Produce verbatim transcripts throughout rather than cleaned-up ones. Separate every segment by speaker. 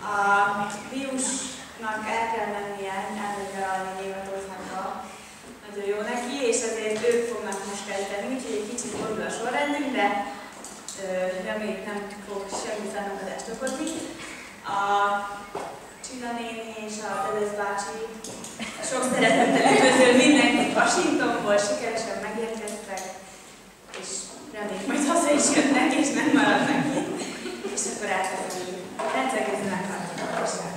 Speaker 1: A Biusnak el kell mennie elmegyaralni Németországba, nagyon jó neki, és ezért ők fognak most kezdeni, úgyhogy egy kicsit fordul a sorrendünk, de reméljük nem fog semmi fennakadást okozni. A Csilla néni és a Tedesz bácsi sok szeretettel üdvözöl mindenkit Washingtonból, sikeresen megérkeztek, és reméljük majd haza is jönnek, és nem maradnak itt. És akkor elkezdjük. Rendszerkezőnek tartjuk.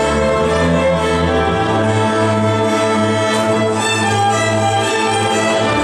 Speaker 2: Thank you.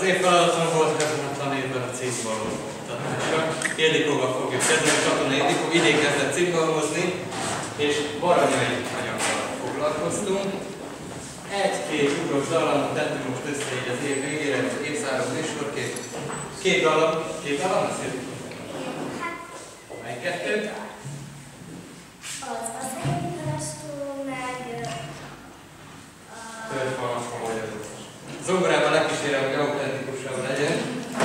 Speaker 2: én feladatom volt ebben a tanévben a cimbalom oktatása. Ildikóval fogjuk kezdeni, Katona Ildikó idén kezdett cimbalmozni, és baranyai anyaggal foglalkoztunk. Egy-két ugros dallamot tettünk most össze így az év végére, az évzáró műsorként. Két dallam, két dallam lesz Ildikó? Melyik kettő?
Speaker 3: Az a szénháztó, meg a...
Speaker 2: Törfalas magyarul. Zongorában legkísérem, hogy autentikusabb legyen.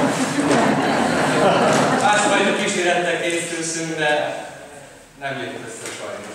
Speaker 2: Másfajta kísérettel készülszünk, de nem jött össze sajnos.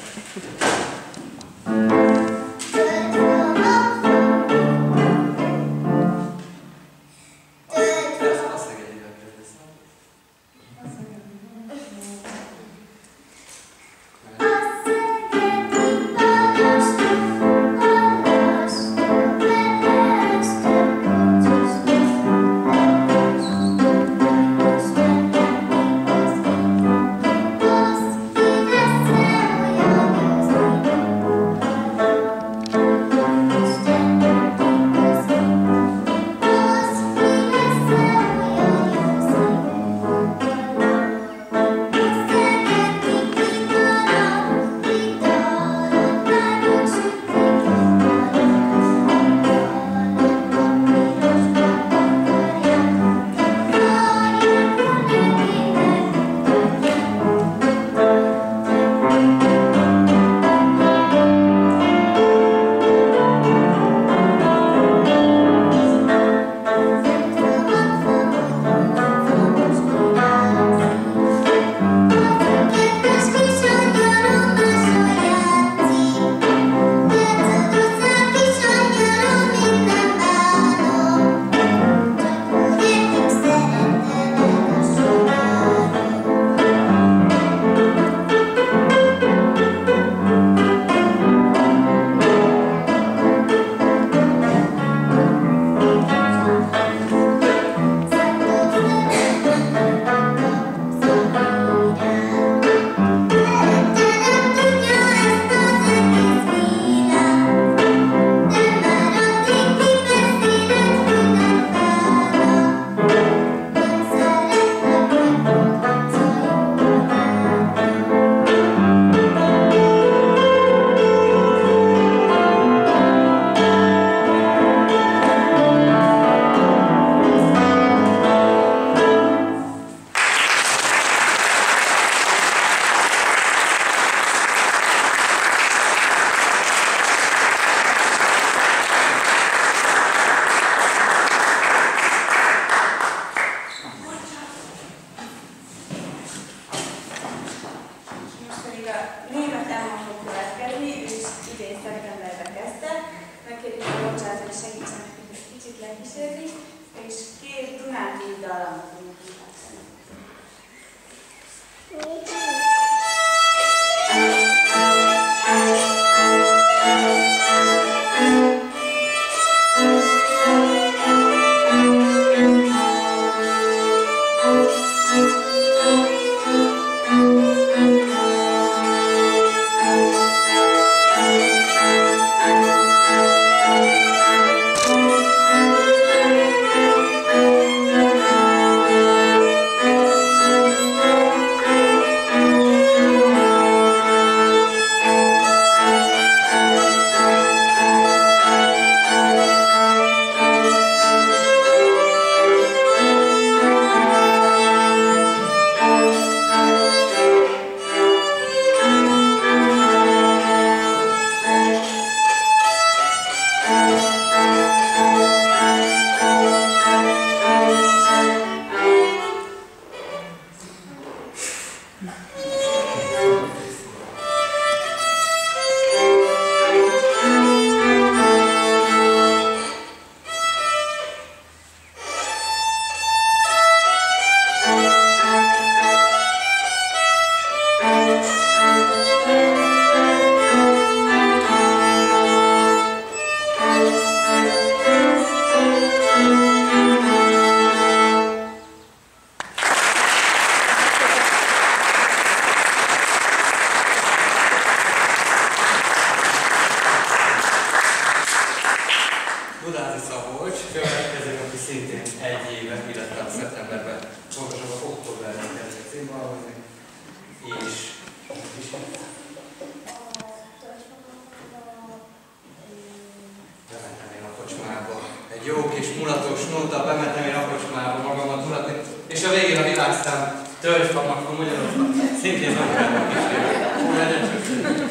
Speaker 2: szintén egy éve, illetve a szeptemberben, pontosabban októberben kezdett címvalamozni, és is bementem én a kocsmába. Egy jó kis mulatos nóta, bementem én a kocsmába magamat mulatni, és a végén a világszám tölgyfamnak a Magyarországon szintén megfelelően kísérni. Hú, legyen csak.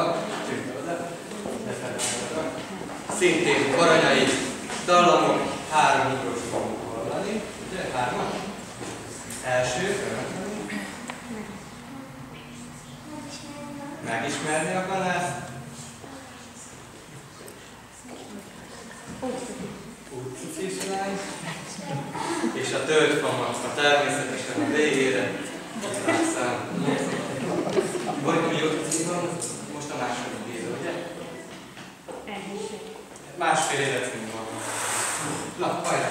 Speaker 2: szintén Baranyai dallamok, három ugros fogunk hallani. Ugye? Hármat? Első. Megismerni a kanászt. Úgy kislány. És a tölgyfamaszta természetesen a végére. Aztán vagy mi van? Most a második géza, ugye? Másfél életünk van. Na, hajrá!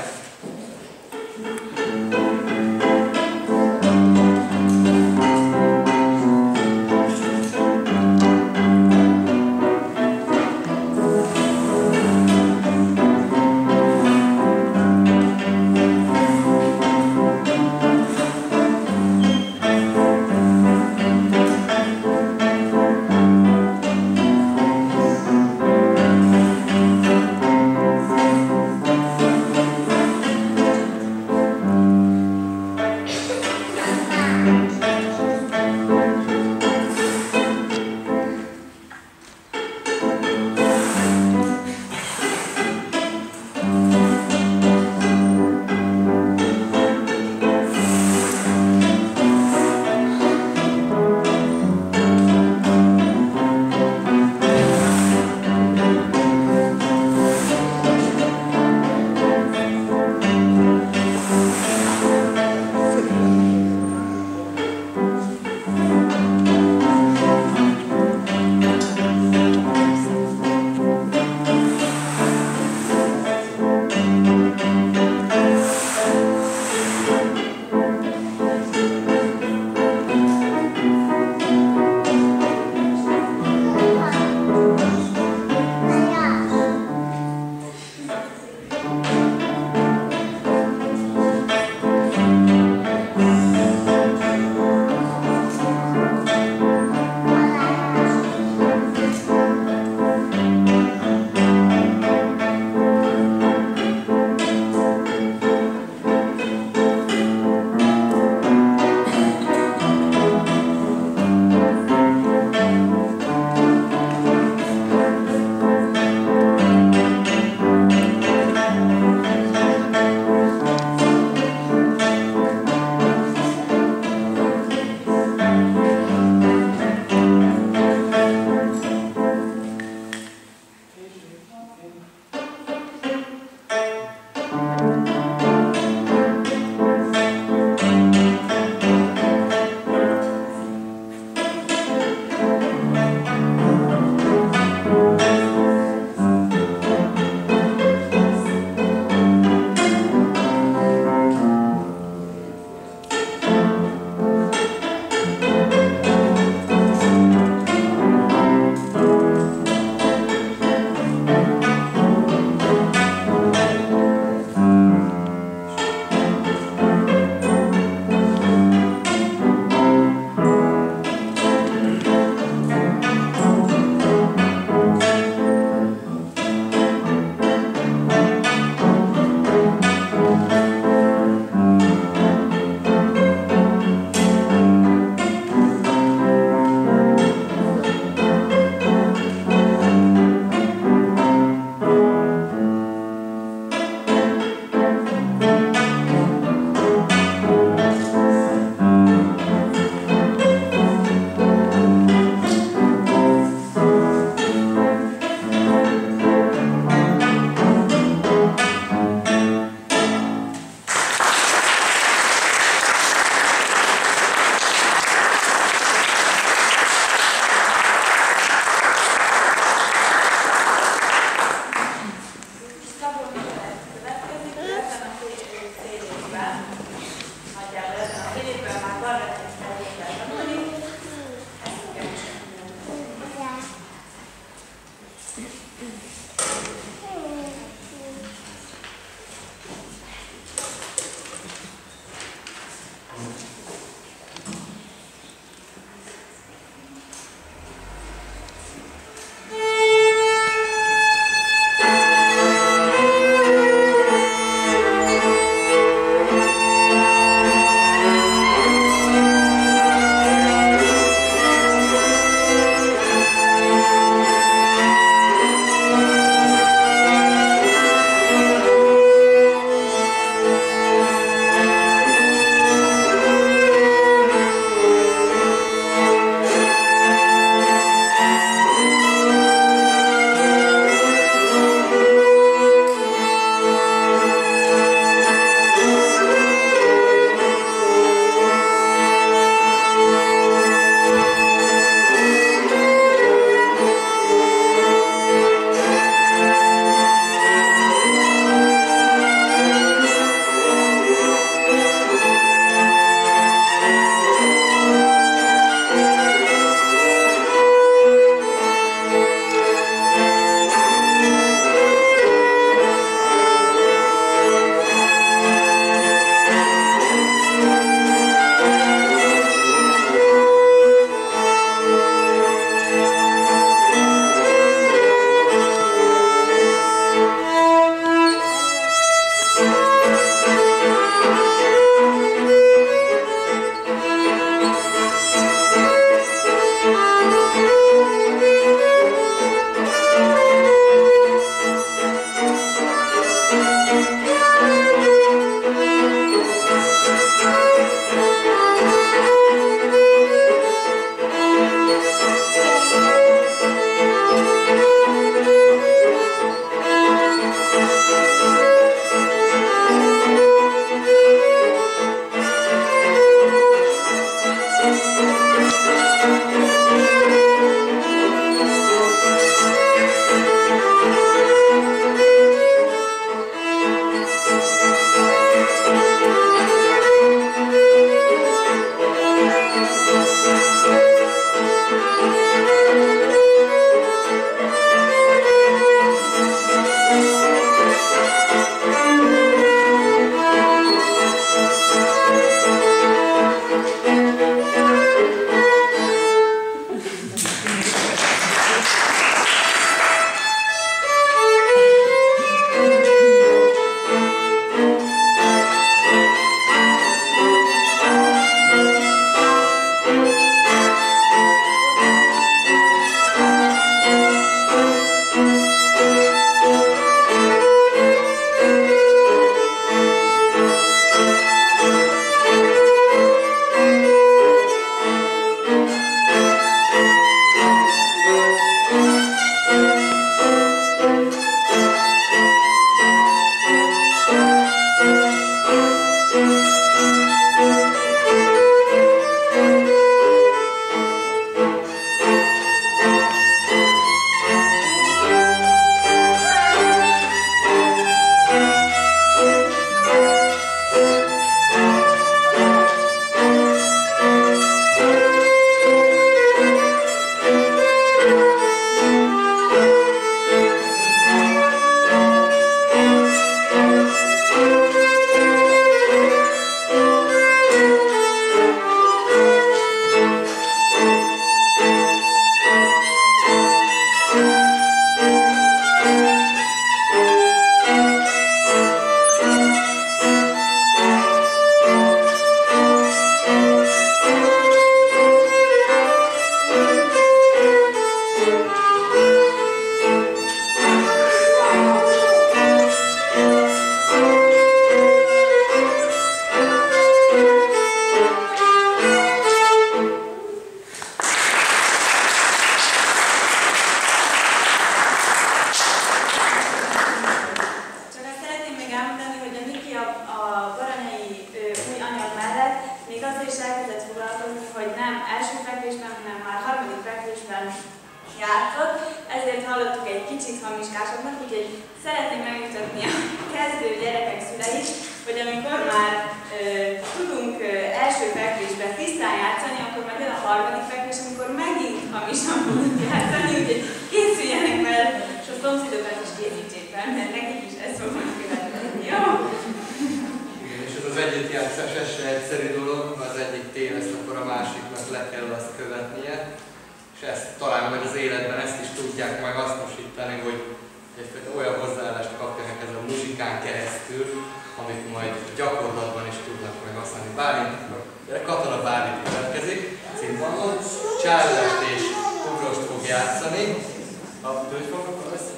Speaker 1: hallgatnak, úgyhogy szeretném megmutatni a kezdő gyerekek szüleit, hogy amikor már ö, tudunk ö, első fekvésben tisztán játszani, akkor majd jön a harmadik fekvés, amikor megint hamisan tudunk játszani, úgyhogy készüljenek fel, és a szomszédokat is készítsék fel, mert nekik is ez fog majd követni. Jó?
Speaker 2: Igen, és ez az együttjátszás ez se egyszerű dolog, az egyik téveszt, akkor a másiknak le kell azt követnie. És ezt talán majd az életben ezt is tudják majd hasznosítani, hogy egyfajta olyan hozzáállást kapjanak ez a muzsikán keresztül, amit majd gyakorlatban is tudnak meg használni. Bálint, Katona Bálint következik, színpadon, csázást és ugróst fog játszani. A hogy fogok lesz?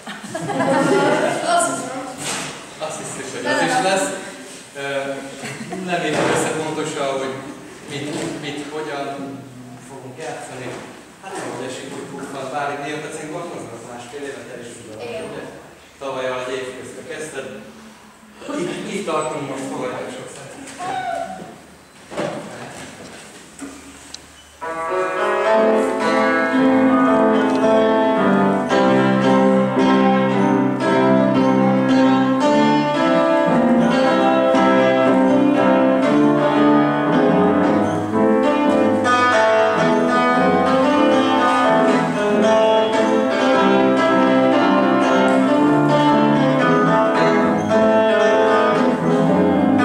Speaker 2: Azt hiszem, hogy az is lesz. Nem értem össze pontosan, hogy mit, mit, hogyan fogunk játszani. Hát ahogy esik, hogy puffant Bálint, miért a címbalhoz? Az másfél évet el is tudod, ugye? Tavaly alatt évközben kezdted. Így, így tartunk most, fogadjak sok szeretet.
Speaker 3: Thank you.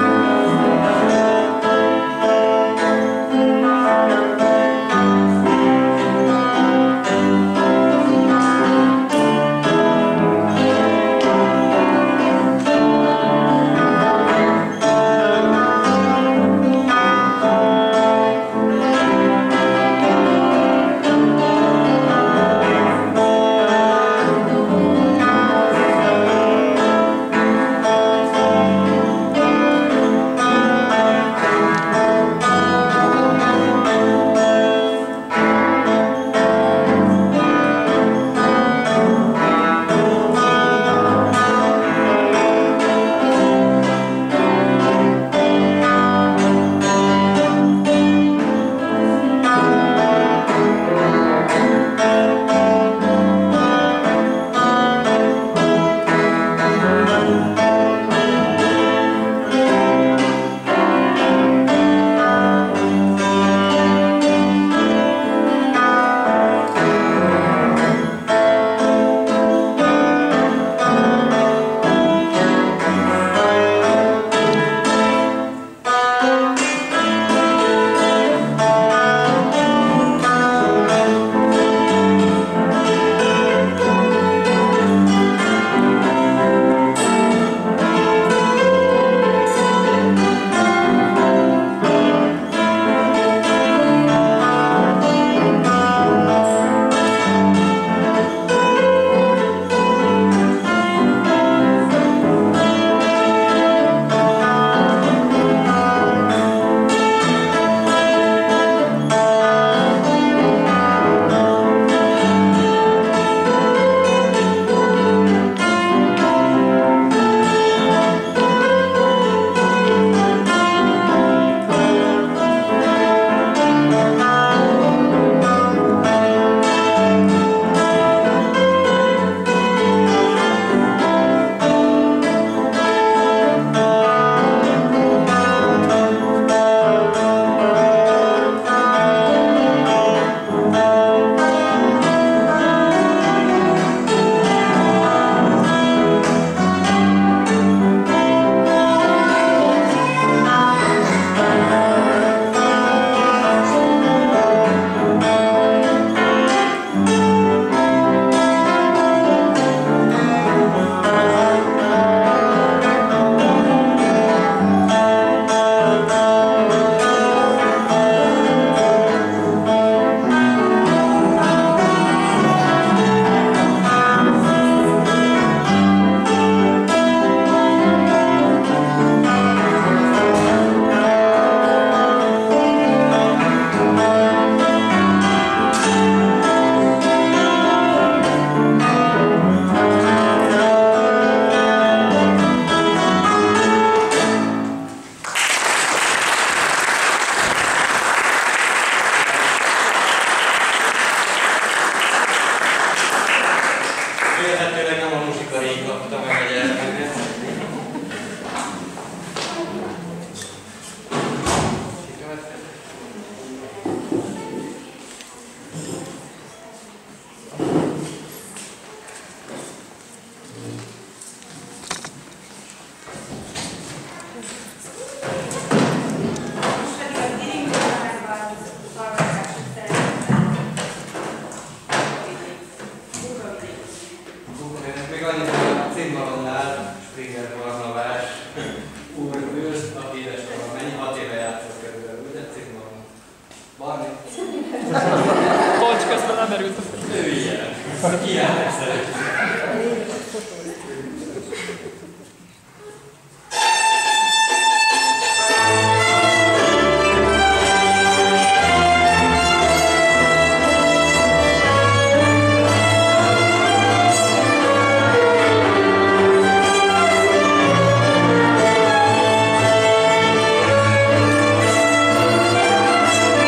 Speaker 2: címbalomnál Springer Barnabás úr ült, aki édeskorban mennyi hat éve játszott körülbelül, ugye címbalom? Barni?
Speaker 4: Bocs, közben nem merült.
Speaker 2: Ő ilyen. Ilyen szerint.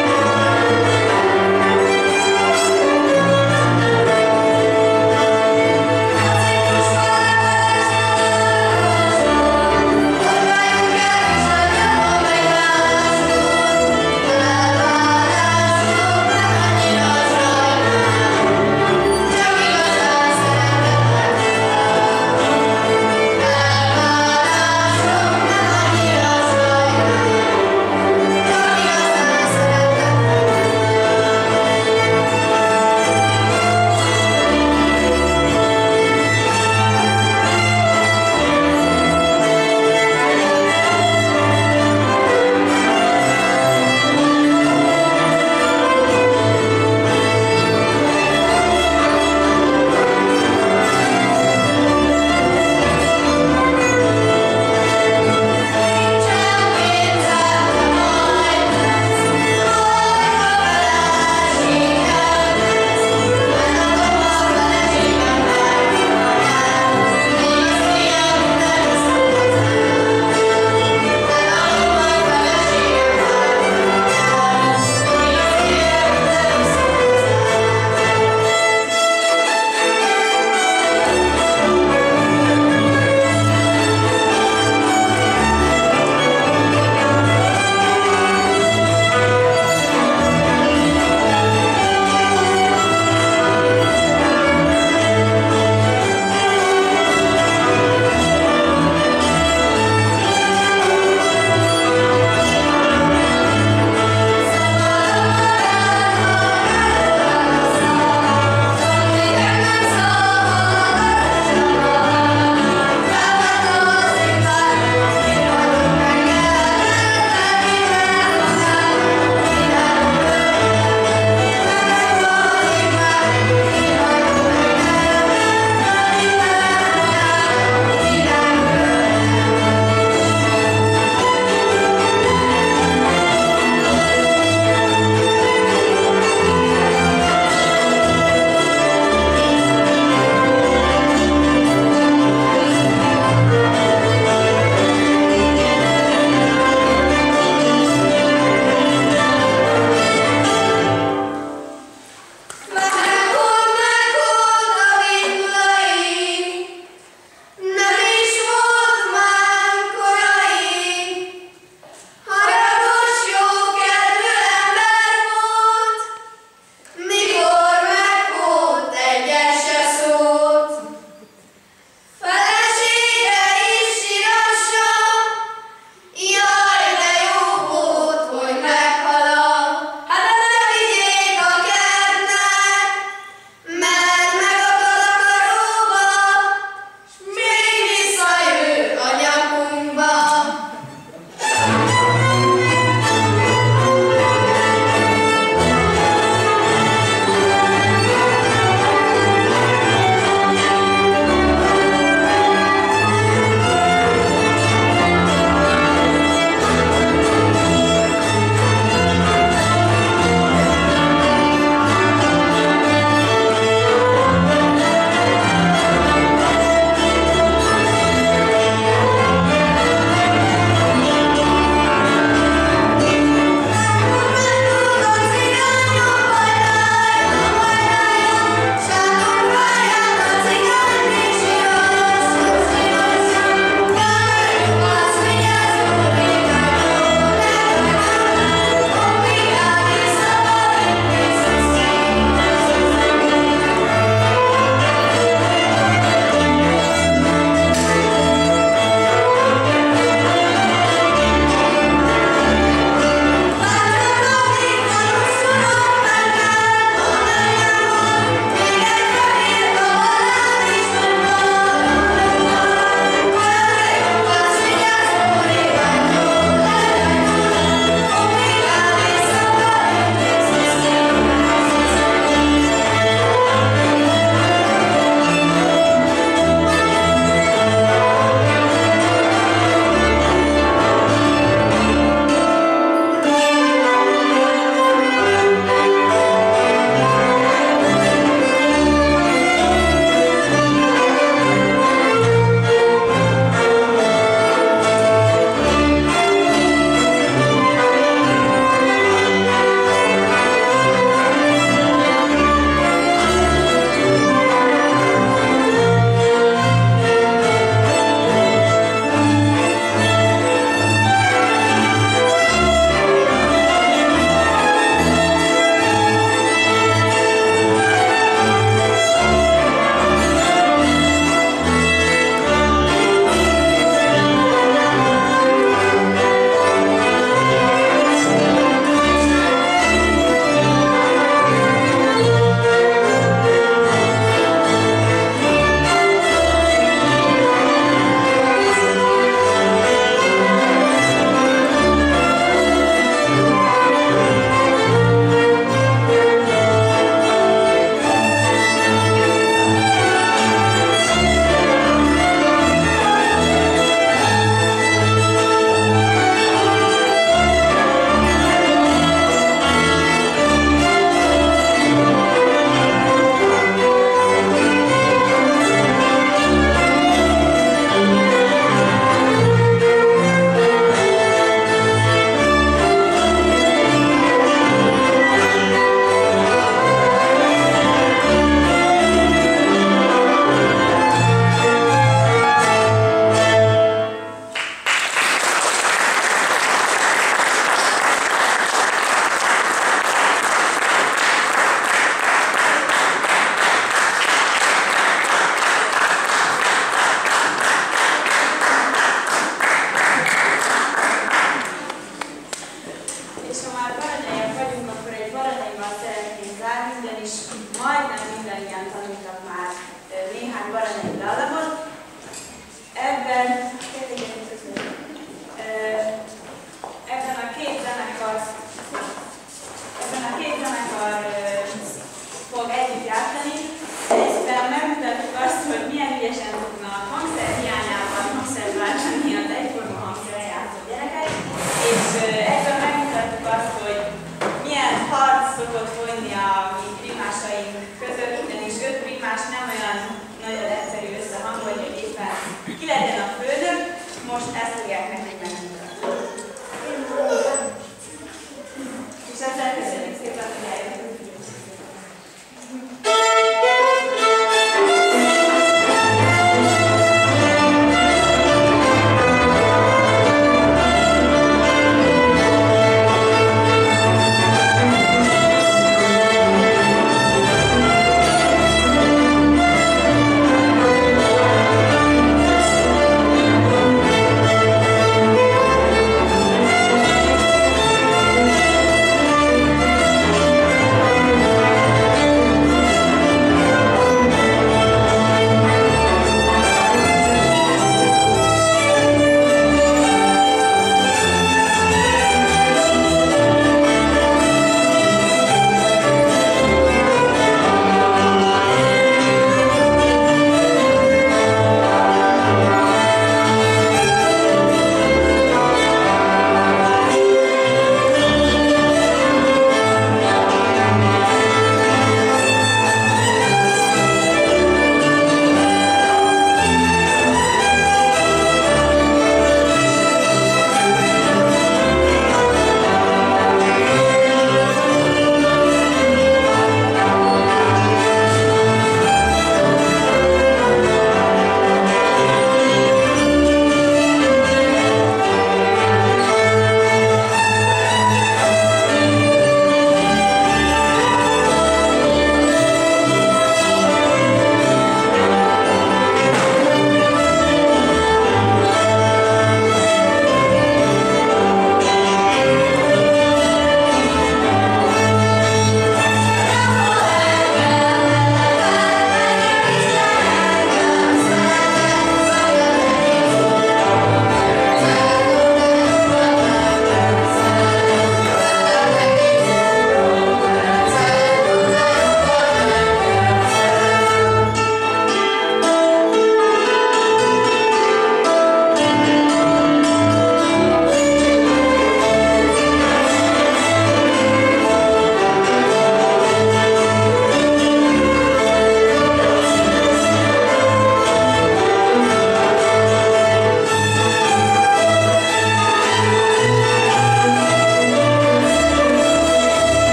Speaker 3: Thank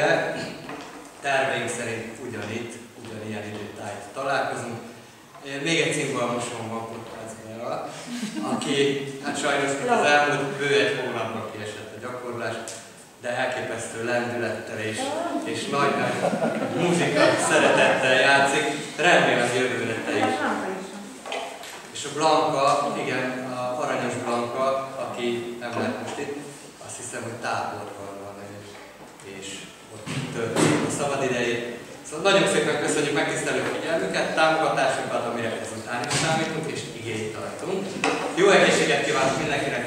Speaker 2: jövőre terveink szerint ugyanitt, ugyanilyen időtájt találkozunk. Még egy cimbalmosom van Pottácbára, aki hát sajnos az elmúlt bő egy hónapban kiesett a gyakorlás, de elképesztő lendülettel és, és nagy-nagy muzika szeretettel játszik. Remélem jövőre te is. És a Blanka, igen, a aranyos Blanka, aki nem lehet most itt, azt hiszem, hogy táborban van, és, és ott tölti a szabad idejét. Szóval nagyon szépen köszönjük megtisztelő figyelmüket, támogatásunkat, amire ezután is számítunk, és igényt tartunk. Jó egészséget kívánok mindenkinek!